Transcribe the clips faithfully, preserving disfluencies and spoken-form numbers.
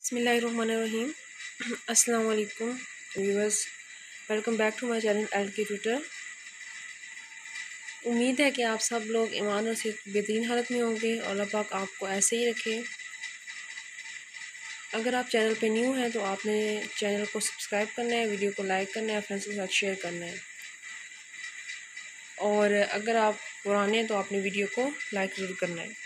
बिस्मिल्लाहिर्रहमानिर्रहीम। अस्सलाम वालेकुम viewers, welcome back to my channel L K tutor. उम्मीद है कि आप सब लोग ईमान और सेहत बेहतरीन हालत में होंगे और अल्लाह पाक आपको ऐसे ही रखे। अगर आप चैनल पे न्यू हैं तो आपने चैनल को सब्सक्राइब करना है, वीडियो को लाइक करना है, फ्रेंड्स के साथ शेयर करना है। और अगर आप पुराने हैं तो आपने वीडियो को लाइक ज़रूर करना है।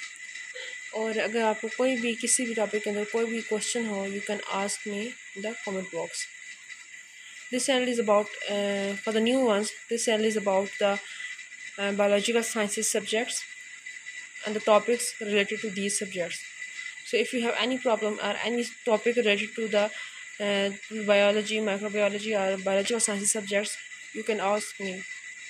और अगर आपको कोई भी किसी भी टॉपिक के अंदर कोई भी क्वेश्चन हो, you can ask me in the comment box. This channel is about, uh, for the new ones, this channel is about the uh, biological sciences subjects and the topics related to these subjects. So if you have any problem or any topic related to the uh, biology, microbiology or biological sciences subjects, you can ask me.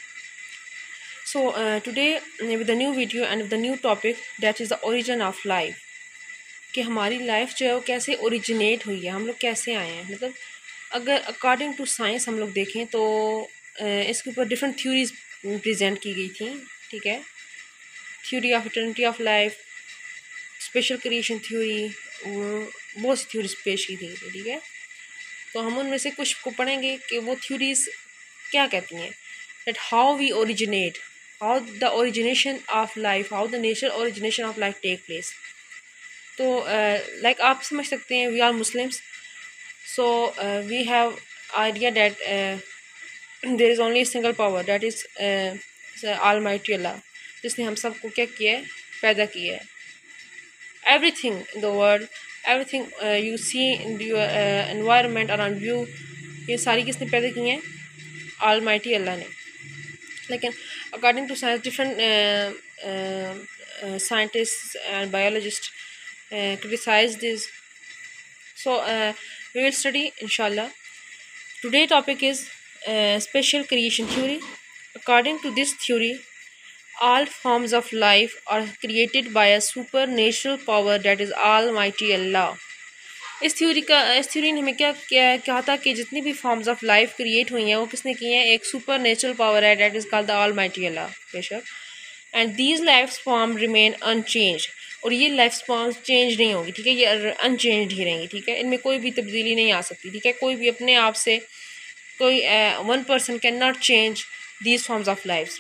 So uh, today with the new video and with the new topic, that is the origin of life. कि हमारी life जो है वो कैसे originate हुई है, हम लोग कैसे आए हैं। मतलब अगर अकॉर्डिंग टू साइंस हम लोग देखें तो इसके ऊपर डिफरेंट थ्योरीज प्रेजेंट की गई थी। ठीक है, theory of eternity of life, special creation theory, बहुत सी थ्योरीज पेश की थी। ठीक है, तो हम उनमें से कुछ को पढ़ेंगे कि वो थ्योरीज क्या कहती हैं। That how we originate, how the origination of life, how the natural origination of life take place. तो लाइक uh, like आप समझ सकते हैं, we are Muslims, so we have idea that there is only single power, that is almighty Allah, जिसने हम सबको क्या किया है, पैदा किया है। Everything in the world, everything you see in your environment around you, ये सारी किसने पैदा की हैं, ऑलमाइटी अल्लाह ने। लेकिन according to science, different scientist and biologist Uh, criticize this. So uh, we will study inshallah. Today topic is uh, special creation theory. According to this theory, all forms of life are created by a supernatural power, that is Almighty Allah. इस theory का इस theory ने हमें क्या क्या कहा था कि जितनी भी फॉर्म्स ऑफ लाइफ क्रिएट हुई हैं वो किसने की हैं, एक सुपर नेचुरल पावर है, that is called the almighty Allah, बेशक। And these life form remain unchange, और ये लाइफ फॉर्म चेंज नहीं होगी। ठीक है, ये अनचेंज ही रहेंगी। ठीक है, इनमें कोई भी तब्दीली नहीं आ सकती। ठीक है, कोई भी अपने आप से कोई one person cannot change these forms of life.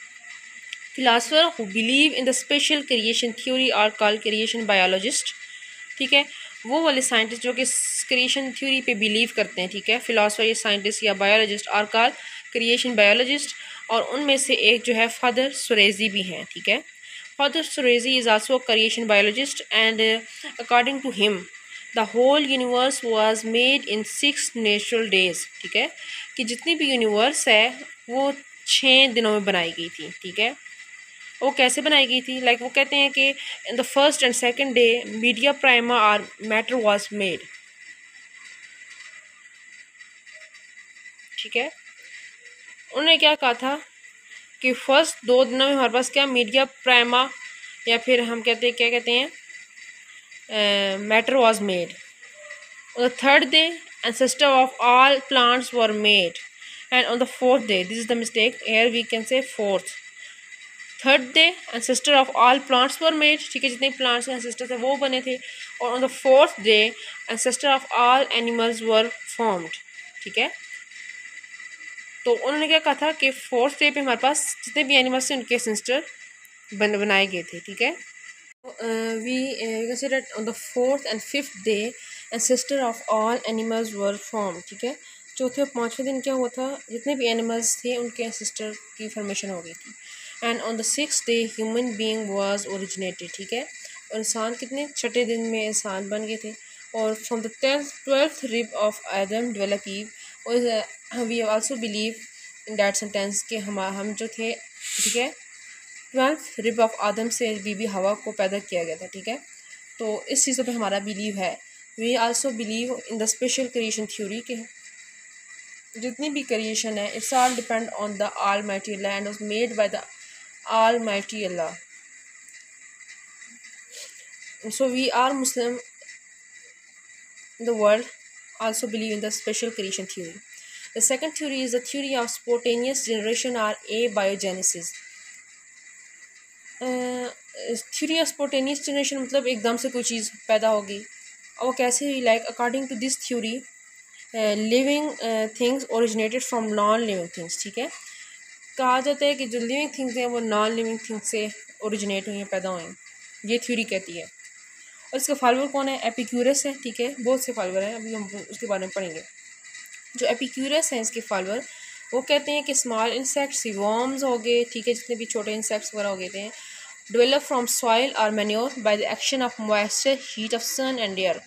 Philosopher who believe in the special creation theory are called creation biologist. ठीक है, वो वाले साइंटिस्ट जो कि क्रिएशन थ्योरी पे बिलीव करते हैं। ठीक है, फिलासफर या साइंटिस्ट या biologist are called creation biologist. और उनमें से एक जो है फादर सुरेजी भी हैं। ठीक है, Father Swarazi is also a creation biologist, and uh, according to him, the whole universe was made in six natural days. ठीक है, कि जितनी भी यूनिवर्स है वो छः दिनों में बनाई गई थी। ठीक है, वो कैसे बनाई गई थी, लाइक like वो कहते हैं कि in the first and second day media prima और मैटर वाज मेड। ठीक है, उन्होंने क्या कहा था कि फर्स्ट दो दिनों में हमारे पास क्या, मीडिया प्राइमा, या फिर हम कहते हैं क्या कहते हैं, matter was made. On the third day ancestor of all plants were made, and on the fourth day, this is the mistake, here we can say fourth, third day ancestor of all plants were made. ठीक है, जितने plants के ancestor थे वो बने थे। और on the fourth day ancestor of all animals were formed. ठीक है, तो उन्होंने क्या कहा था कि फोर्थ डे पे हमारे पास जितने भी एनिमल्स थे उनके एंसेस्टर बन बनाए गए थे। ठीक है, we consider on the fourth and fifth day ancestor of all animals were form. ठीक है, चौथे और पाँचवें दिन क्या हुआ था, जितने भी एनिमल्स थे उनके एंसेस्टर की फॉर्मेशन हो गई थी। And on the six day human being was originated. ठीक है, और इंसान कितने, छठे दिन में इंसान बन गए थे। और from the twelfth rib of Adam develop Eve, और we also believe in that sentence कि हम हम जो थे, ठीक है, ट्वेल्थ रिब ऑफ आदम से बीबी हवा को पैदा किया गया था। ठीक है, तो इस चीज़ों पे हमारा बिलीव है। We also believe in the special creation theory कि जितनी भी क्रिएशन है it's all depend on the almighty Allah and was made by the almighty Allah. So we are Muslim in the world also believe in the special creation theory. The second theory is the theory of spontaneous generation or abiogenesis. Theory of spontaneous generation मतलब एकदम से कोई चीज़ पैदा होगी वो कैसे हुई, like according to this theory living things originated from non living things, ठीक है। कहा जाता है कि जो लिविंग थिंग्स हैं वो नॉन लिविंग थिंग्स से ओरिजिनेट हुई हैं, पैदा हुई हैं, ये थ्योरी कहती है। और इसका फॉलोअर कौन है, एपिक्यूरस है, ठीक है। बहुत से फॉलोअर हैं, अभी हम उसके बारे में पढ़ेंगे। जो एपिक्यूरस हैं इसके फॉलोअर, वो कहते हैं कि स्मॉल इंसेक्ट्स, वर्म्स हो गए, ठीक है, जितने भी छोटे इंसेक्ट्स वगैरह हो गए थे, डेवलप फ्रॉम सॉइल और manure by the action of moisture, heat of sun and air.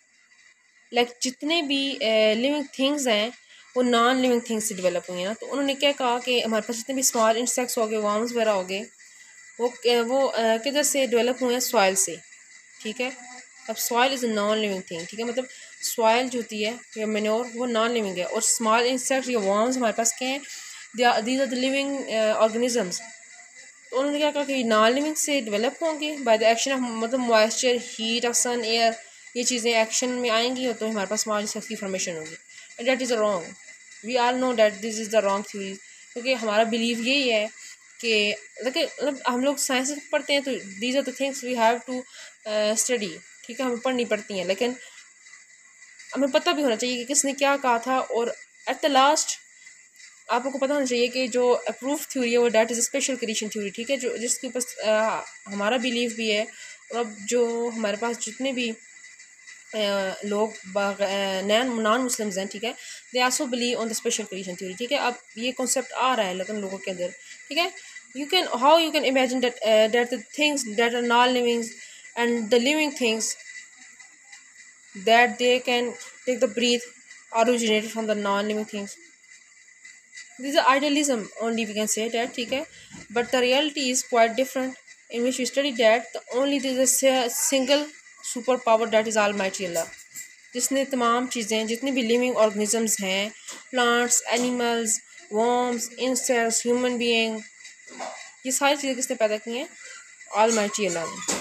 Like जितने भी लिविंग uh, थिंग्स हैं वो नॉन लिविंग थिंग्स से डेवलप हुई हैं ना। तो उन्होंने क्या कहा कि हमारे पास जितने भी स्मॉल इंसेक्ट्स हो गए, वर्म्स वगैरह हो गए, वो वो uh, किधर से डेवलप हुए हैं, सॉइल से, ठीक है। अब soil is a non living thing, ठीक है, मतलब सॉइल जो होती है या मैन्योर वो नॉन लिविंग है, और स्मॉल इंसेक्ट्स या वर्म्स हमारे पास क्या हैं, these are the living organisms. तो उन्होंने क्या कहा कि नॉन लिविंग से डेवलप होंगे बाय द एक्शन ऑफ, मतलब moisture, heat of sun, air, ये चीज़ें एक्शन में आएंगी तो हमारे पास स्मॉल इंसेक्ट्स की फॉर्मेशन होगी। And that is wrong, we all know that this is the wrong theory, क्योंकि हमारा बिलीव यही है कि मतलब हम लोग साइंस पढ़ते हैं तो these are the things we have to study, ठीक है, हमें पढ़नी पड़ती हैं, लेकिन हमें पता भी होना चाहिए कि किसने क्या कहा था। और एट द लास्ट आप लोग को पता होना चाहिए कि जो अप्रूव थ्योरी है वो that is special creation theory, ठीक है, जो जिसके ऊपर हमारा बिलीव भी है। और अब जो हमारे पास जितने भी आ, लोग नॉन मुस्लिम्स हैं, ठीक है, they also believe on the special creation theory, ठीक है। अब ये कॉन्सेप्ट आ रहा है लेकिन लोगों के अंदर, ठीक है। You can how you can imagine that that the things that are non living and the living things that they can take the breath originated from the non-living things. This is idealism only, we can say that, ठीक है, but the reality is quite different, in which we study that the only there is a single super power, that is Almighty Allah, जिसने तमाम चीज़ें, जितनी भी living organisms हैं, plants, animals, worms, insects, human being, ये सारी चीज़ें किसने पैदा की हैं, ऑलमाइटी अल्लाह ने।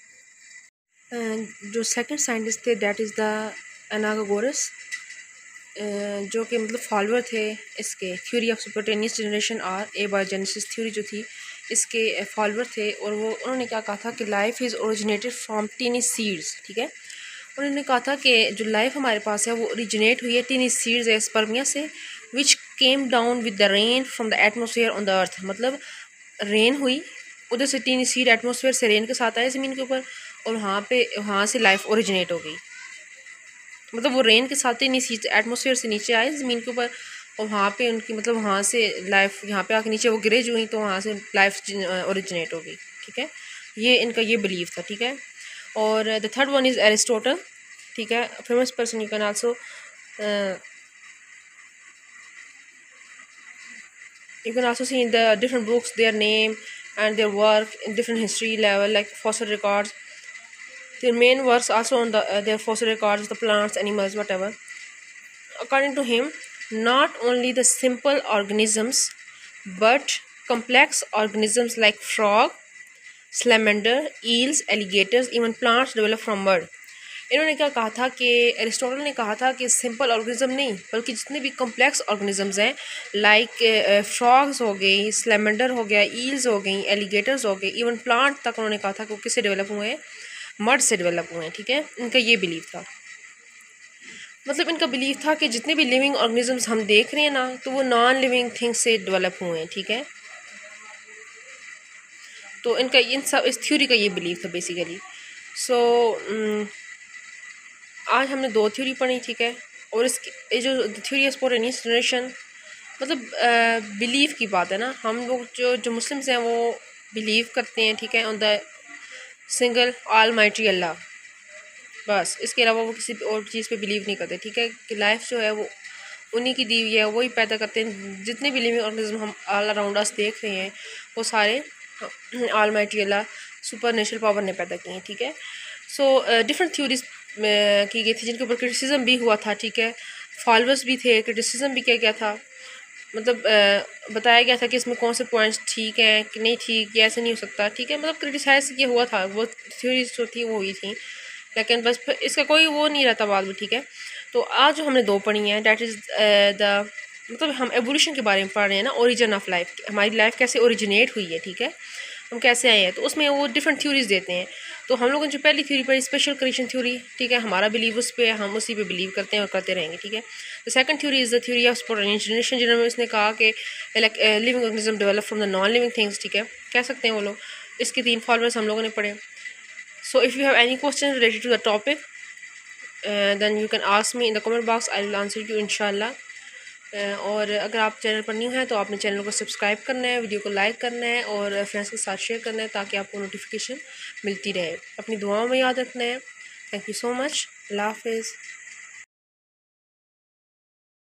जो सेकंड साइंटिस्ट थे दैट इज़ द एनागोरस, जो कि मतलब फॉलोअर थे इसके थ्योरी ऑफ सुपरटेनियस जनरेशन और एबायोजेनेसिस थ्योरी जो थी, इसके फॉलोअर थे। और वो उन्होंने क्या कहा था कि life is originated from tiny seeds, ठीक है। उन्होंने कहा था कि जो लाइफ हमारे पास है वो ओरिजिनेट हुई है टीनी सीड्स या स्पर्मिया से, which came down with the rain from the atmosphere on the earth, मतलब रेन हुई उधर से, टीनी सीड एटमोसफियर से रेन के साथ आए ज़मीन के ऊपर, और वहाँ पे वहाँ से लाइफ ओरिजिनेट हो गई, मतलब वो रेन के साथ ही नीचे एटमॉस्फेयर से नीचे आए ज़मीन के ऊपर, और वहाँ पे उनकी मतलब वहाँ से लाइफ यहाँ पे आके नीचे वो गिरे जो हुई तो वहाँ से लाइफ ओरिजिनेट हो गई, ठीक है। ये इनका ये बिलीव था, ठीक है। और the third one is Aristotle, ठीक है, famous person, you can also you can also see in the different books their name and their work in different history level, like fossil records. Their main works also on the uh, their fossil records, the plants, animals, whatever. According to him, not only the simple organisms but complex organisms like frog, salamander, eels, alligators, even plants develop from mud. इन्होंने क्या कहा था कि Aristotle ने कहा था कि simple organism नहीं बल्कि जितने भी कॉम्प्लेक्स ऑर्गेनिजम्स हैं, लाइक फ्रॉग्स हो गई, स्लेमेंडर हो गया, ईल्स हो गई, एलिगेटर्स हो गए, इवन प्लांट तक उन्होंने कहा था कि वो किससे डेवलप हुए हैं, मड से डेवलप हुए हैं, ठीक है। इनका ये बिलीव था, मतलब इनका बिलीव था कि जितने भी लिविंग ऑर्गेनिजम्स हम देख रहे हैं ना तो वो नॉन लिविंग थिंग्स से डेवलप हुए हैं, ठीक है। तो इनका इन सब इस थ्योरी का ये बिलीव था बेसिकली। सो so, आज हमने दो थ्योरी पढ़ी, ठीक है। और इसकी जो थ्योरी ऑफ स्पोटेनियस जनरेशन, मतलब बिलीव की बात है ना, हम लोग जो जो मुस्लिम्स हैं वो बिलीव करते हैं, ठीक है, ऑन द सिंगल ऑलमाइटी अल्लाह, बस इसके अलावा वो किसी और चीज़ पे बिलीव नहीं करते, ठीक है। कि लाइफ जो है वो उन्हीं की दी हुई है, वही पैदा करते हैं। जितने भी लिविंग ऑर्गेनिज्म हम ऑल अराउंड अस देख रहे हैं वो सारे ऑलमाइटी अल्लाह सुपर नेचुरल पावर ने पैदा किए हैं, ठीक है। सो डिफरेंट थ्योरीज की गई थी जिनके ऊपर क्रिटिसिज्म भी हुआ था, ठीक है। फॉलोअर्स भी थे, क्रिटिसिज्म भी किया गया था, मतलब uh, बताया गया था कि इसमें कौन से पॉइंट्स ठीक हैं कि नहीं ठीक, ये ऐसे नहीं हो सकता, ठीक है, मतलब क्रिटिसाइज किया हुआ था, वो थ्योरीज जो थी वो हुई थी, लेकिन बस इसका कोई वो नहीं रहता बाद में, ठीक है। तो आज जो हमने दो पढ़ी हैं डैट इज़ द, मतलब हम एवोल्यूशन के बारे में पढ़ रहे हैं ना, ओरिजिन ऑफ लाइफ, हमारी लाइफ कैसे ओरिजिनेट हुई है, ठीक है, हम कैसे आए हैं, तो उसमें वो डिफरेंट थ्योरीज देते हैं। तो हम लोगों ने जो पहली थ्योरी पढ़ी स्पेशल क्रिएशन थ्योरी, ठीक है, हमारा बिलीव उस पर, हम उसी पे बिलीव करते हैं और करते रहेंगे, ठीक है। The second theory is the theory of spontaneous generation, जिन्होंने इसने कहा कि living organism develop from the non living things, ठीक है, कह सकते हैं वो लोग। इसके तीन फॉर्मूलाज हम लोगों ने पढ़े। So if you have any question related to the topic then you can ask me in the comment box, I will answer you इंशाल्लाह। Uh, और अगर आप चैनल पर न्यू हैं तो आपने चैनल को सब्सक्राइब करना है, वीडियो को लाइक करना है और फ्रेंड्स के साथ शेयर करना है ताकि आपको नोटिफिकेशन मिलती रहे। अपनी दुआओं में याद रखना है। Thank you so much. अल्लाह हाफिज़।